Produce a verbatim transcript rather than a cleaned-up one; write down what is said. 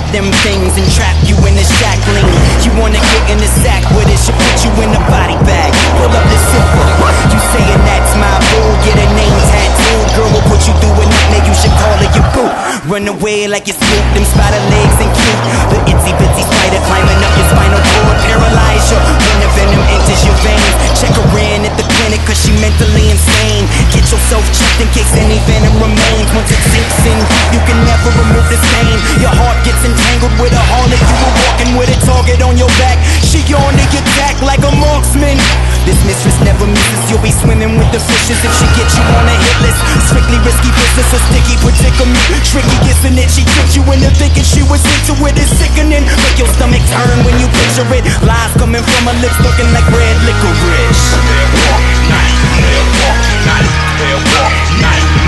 them things and trap you in a shackling. You wanna get in the sack with it, she'll put you in a body bag. Pull up the zipper, you saying that's my boo, get a name tattooed. Girl will put you through a nightmare, you should call her your boo. Run away like you swoop, them spider legs and cute. The itsy bitsy spider climbing up your spinal cord, paralyze you when the venom enters your veins. Check her in at the clinic cause she mentally insane. Get yourself checked in case any venom remains. Once it sinks in, you can never remove the stain. Your heart gets entangled with a harlot. You were walking with a target on your back. She on the attack like a marksman. This mistress never misses, you'll be swimming with the fishes if she gets you on a hit list. Strictly risky business, a sticky predicament. Tricky, isn't it? She tricked you into thinking she was into it. It's sickening. Make your stomach turn when you picture it. Lies coming from her lips looking like red licorice. They'll walk night, they'll walk night, they'll walk night.